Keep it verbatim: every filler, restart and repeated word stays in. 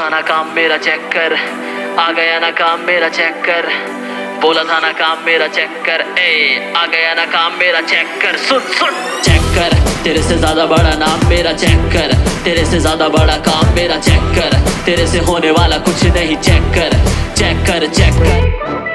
था ना काम मेरा चेक कर, आ गया ना काम मेरा चेक कर। बोला था ना काम मेरा चेक कर, ए आ गया ना काम मेरा चेक कर। सुन सुन चेक कर, तेरे से ज्यादा बड़ा नाम मेरा चेक कर, तेरे से ज्यादा बड़ा काम मेरा चेक कर, तेरे से होने वाला कुछ नहीं चेक कर, चेक कर चेक कर।